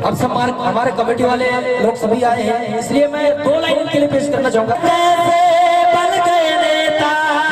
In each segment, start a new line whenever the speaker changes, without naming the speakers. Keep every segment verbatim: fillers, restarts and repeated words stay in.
अब सब हमारे हमारे कमेटी वाले लोग सभी आए हैं, इसलिए मैं दो लाइन के लिए पेश करना चाहूंगा। कैसे बन गए नेता,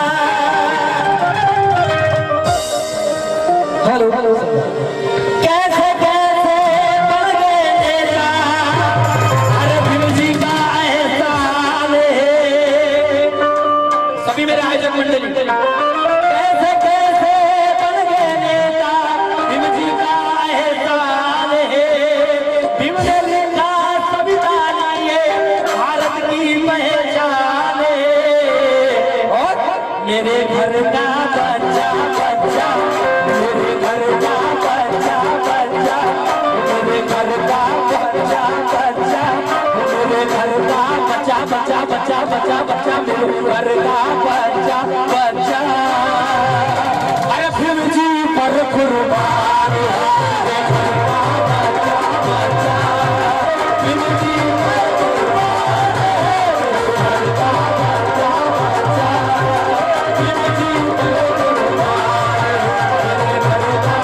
हेलो हेलो, कैसे कैसे बन गए नेता, अरे भीम जी का एहसान है। सभी मेरे आयोजक मंडली, कैसे कैसे बन गए नेता, भीम जी का एहसान है। भीम ने लिखा संविधान, ये भारत की पहचान है। और मेरे घर का बच्चा बच्चा, मेरे घर का बच्चा बच्चा, मेरे घर का बच्चा बच्चा, मेरे घर का बच्चा बच्चा बच्चा बच्चा बच्चा, मेरे घर का बच्चा बच्चा, अरे भीम जी पर कुर्बान मेरे घर का बच्चा बच्चा, भीम जी पर कुर्बान मेरे घर का बच्चा बच्चा, भीम जी पर कुर्बान मेरे घर का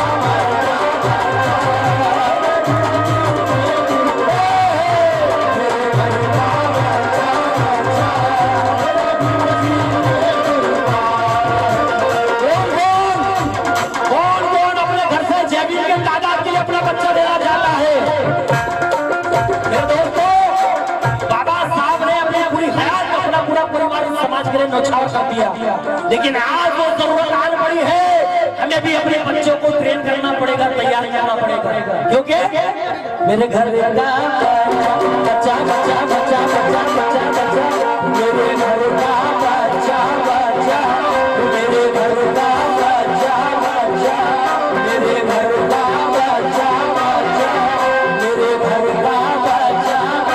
न्यौछावर कर दिया। लेकिन आज वो जरूरत आन पड़ी है, हमें भी अपने बच्चों को ट्रेन करना पड़ेगा, तैयार करना पड़ेगा, क्योंकि मेरे घर का बच्चा बच्चा बच्चा बच्चा बच्चा बच्चा, मेरे घर का बच्चा बच्चा, मेरे घर का बच्चा बच्चा, मेरे घर का बच्चा बच्चा, मेरे घर का बच्चा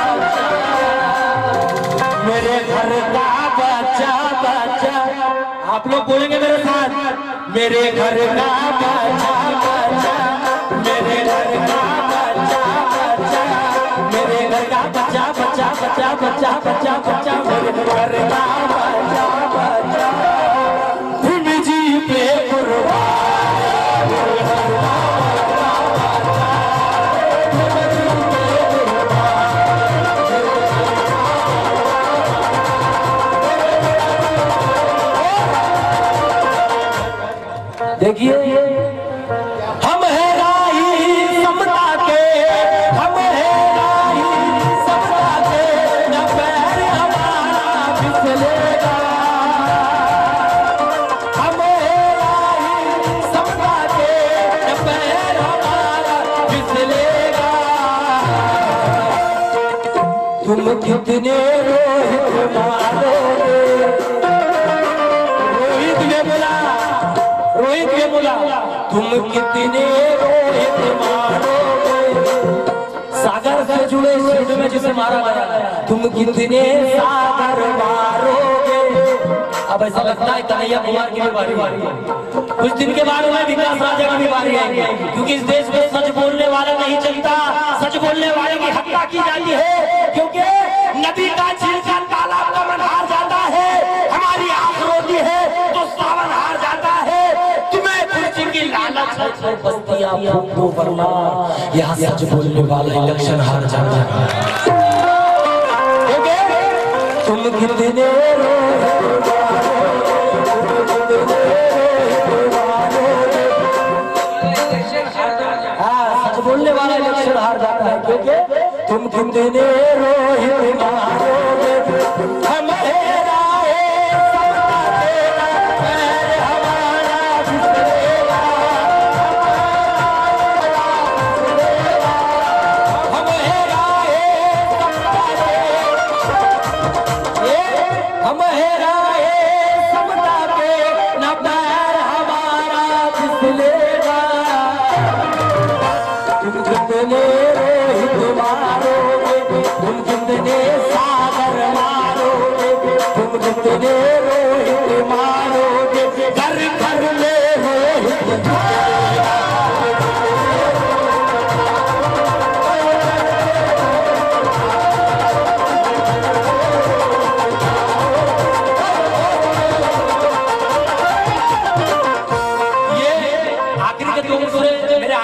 बच्चा, मेरे घर का बच्चा बच्चा। आप लोग बोलेंगे मेरे साथ, मेरे घर का बच्चा बच्चा, मेरे घर का बच्चा बच्चा, मेरे घर का बच्चा बच्चा बच्चा बच्चा बच्चा बच्चा, मेरे घर का बच्चा बच्चा, भीम जी पे कुर्बान मेरे घर का बच्चा बच्चा, भीम जी पे कुर्बान मेरे घर का बच्चा। देखिए, हम है राही समता के, हम है राही समता के, न पैर हमारा फिसलेगा। हम है राही समता के, न पैर हमारा फिसलेगा। तुम कितने रोहित मारोगे, रोहित ने बोला, रोहित ने बोला, तुम कितने रोहित मारोगे। सागर से जुड़े युद्ध में जिसे मारा गया, तुम कितने सागर मारोगे। अब ऐसा लगता है कन्हैया कुमार की भी बारी बारी है, कुछ दिन के बाद में विकास राजा की भी बारी आएगी, क्योंकि इस देश में सच बोलने वाला नहीं चलता, सच बोलने वाले की हत्या की जाती है। क्योंकि नदी का झील का तालाब का मन हार जाता है, हमारी आंख रोती है तो सावन हार जाता है। तुम्हें कुर्सी की लालच है तो बस्तियां फूको वरना यहाँ सच बोलने वाला इलेक्शन हार जाता है। तुम कितने हाँ, सच बोलने वाला इलेक्शन हार जाता है, क्योंकि तुम कितने रोहित मारोगे। हम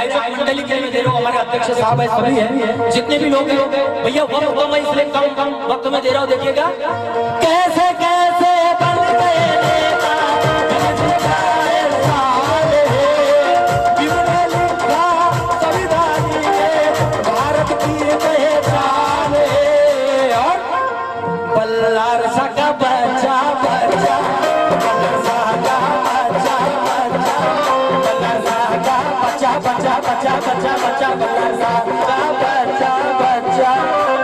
आयोजक मंडली के लिए दे रहा हूँ, हमारे अध्यक्ष साहब है, सभी है, जितने भी लोग हैं भैया वक्त तो मैं इसलिए कम कम वक्त में दे रहा हूँ। देखिएगा कैसे कैसे बन गए नेता, संविधान में भारत की पहचान, और बल्लार सा का बच्चा बच्चा, बल्लार सा का बच्चा बच्चा, बल्लार सा का बच्चा बच्चा बच्चा बच्चा बच्चा, बल्लार सा का बच्चा बच्चा।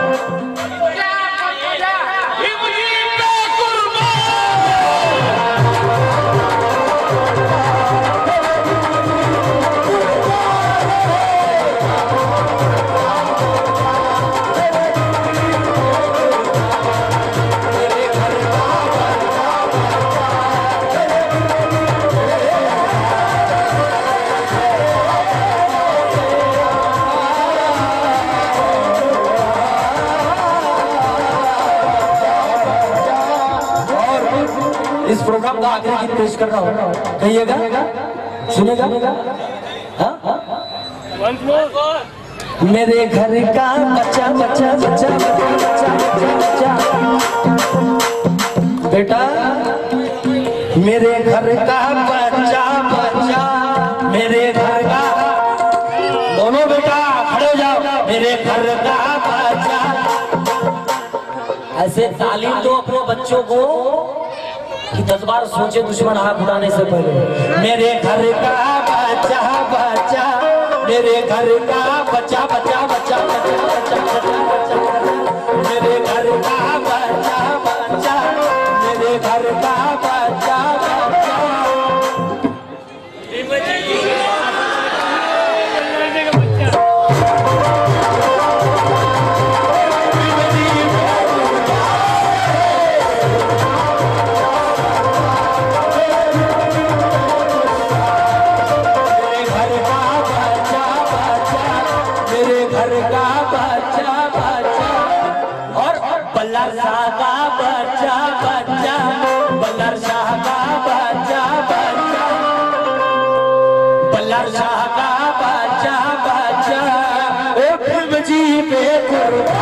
इस प्रोग्राम का आखिरी गीत पेश कर रहा हूँ, कहिएगा, सुनेगा? मेरे घर का बच्चा बच्चा बच्चा बच्चा बच्चा बेटा, मेरे घर का बच्चा बच्चा, मेरे घर का, दोनों बेटा खड़े हो जाओ, मेरे घर का बच्चा। ऐसे तालीम दो अपने बच्चों को कि दस बार सोचे दुश्मन आग उड़ाने से पहले। मेरे घर का बच्चा बच्चा, मेरे घर का बच्चा बच्चा बच्चा बच्चा बच्चा बच्चा, मेरे घर का बच्चा बच्चा, मेरे घर का बच्चा बच्चा। बल्लार शाह का बच्चा बच्चा, बल्लार शाह का बच्चा बच्चा, बल्लार शाह का बच्चा बच्चा, ओ फिल्म जी पे